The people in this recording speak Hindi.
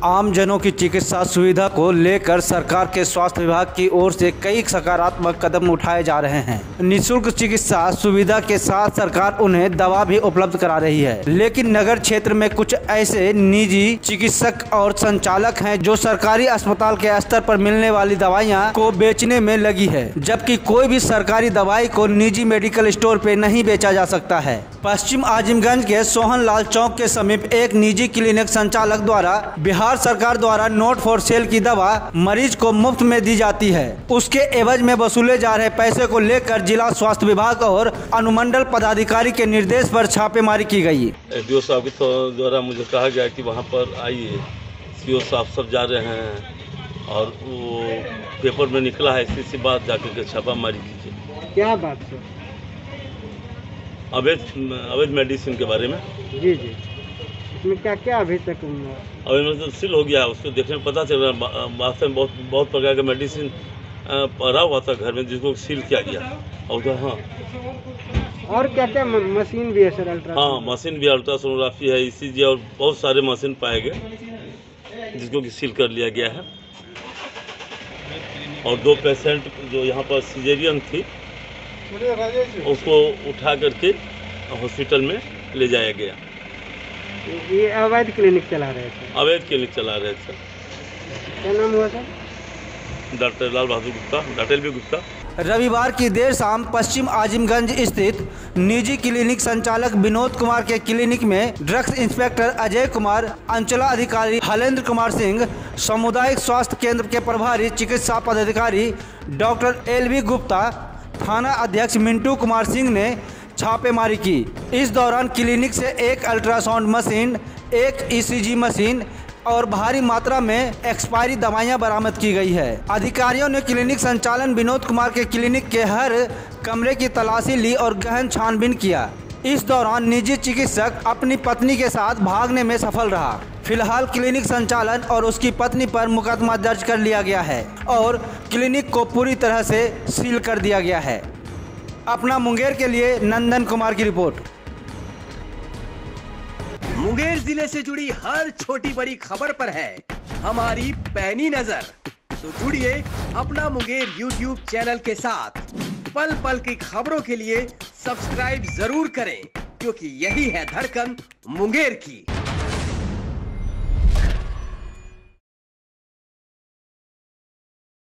आम जनों की चिकित्सा सुविधा को लेकर सरकार के स्वास्थ्य विभाग की ओर से कई सकारात्मक कदम उठाए जा रहे हैं। निःशुल्क चिकित्सा सुविधा के साथ सरकार उन्हें दवा भी उपलब्ध करा रही है, लेकिन नगर क्षेत्र में कुछ ऐसे निजी चिकित्सक और संचालक हैं जो सरकारी अस्पताल के स्तर पर मिलने वाली दवाइयां को बेचने में लगी है, जबकि कोई भी सरकारी दवाई को निजी मेडिकल स्टोर पे नहीं बेचा जा सकता है। पश्चिम आजिमगंज के सोहनलाल चौक के समीप एक निजी क्लिनिक संचालक द्वारा बिहार सरकार द्वारा नोट फॉर सेल की दवा मरीज को मुफ्त में दी जाती है। उसके एवज में वसूले जा रहे पैसे को लेकर जिला स्वास्थ्य विभाग और अनुमंडल पदाधिकारी के निर्देश पर छापेमारी की गई। एसडीओ साहब के द्वारा मुझे कहा गया कि वहाँ पर आइए, सीओ साहब सब जा रहे हैं और वो पेपर में निकला है, इसी बात जाकर के छापामारी कीजिए। क्या बात है? अवैध मेडिसिन के बारे में। जी जी, इसमें क्या क्या अभी तक अभी मतलब सील हो गया, उसको देखने में पता चल रहा है वास्तव में बहुत प्रकार का मेडिसिन पड़ा हुआ था घर में, जिसको सील किया गया। और हाँ, और क्या क्या मशीन भी है सर? हाँ, मशीन भी, अल्ट्रासोनोग्राफी है, ईसीजी और बहुत सारे मशीन पाए गए जिसको कि सील कर लिया गया है। और 2 पेशेंट जो यहाँ पर सिजेरियन थी उसको उठा करके हॉस्पिटल में ले जाया गया। ये अवैध क्लिनिक चला रहे थे? अवैध क्लिनिक चला रहे थे। क्या नाम हुआ sir? Doctor Lal Bahadur Gupta, doctor L V Gupta. रविवार की देर शाम पश्चिम आजिमगंज स्थित निजी क्लिनिक संचालक विनोद कुमार के क्लिनिक में ड्रग्स इंस्पेक्टर अजय कुमार, अंचला अधिकारी हलेंद्र कुमार सिंह, सामुदायिक स्वास्थ्य केंद्र के प्रभारी चिकित्सा पदाधिकारी डॉक्टर एलवी गुप्ता, थाना अध्यक्ष मिंटू कुमार सिंह ने छापेमारी की। इस दौरान क्लिनिक से एक अल्ट्रासाउंड मशीन, एक ईसीजी मशीन और भारी मात्रा में एक्सपायरी दवाइयां बरामद की गई है। अधिकारियों ने क्लिनिक संचालन विनोद कुमार के क्लिनिक के हर कमरे की तलाशी ली और गहन छानबीन किया। इस दौरान निजी चिकित्सक अपनी पत्नी के साथ भागने में सफल रहा। फिलहाल क्लिनिक संचालन और उसकी पत्नी पर मुकदमा दर्ज कर लिया गया है और क्लिनिक को पूरी तरह से सील कर दिया गया है। अपना मुंगेर के लिए नंदन कुमार की रिपोर्ट। मुंगेर जिले से जुड़ी हर छोटी बड़ी खबर पर है हमारी पैनी नजर। तो जुड़िए अपना मुंगेर यूट्यूब चैनल के साथ। पल पल की खबरों के लिए सब्सक्राइब जरूर करें, क्योंकि यही है धड़कन मुंगेर की।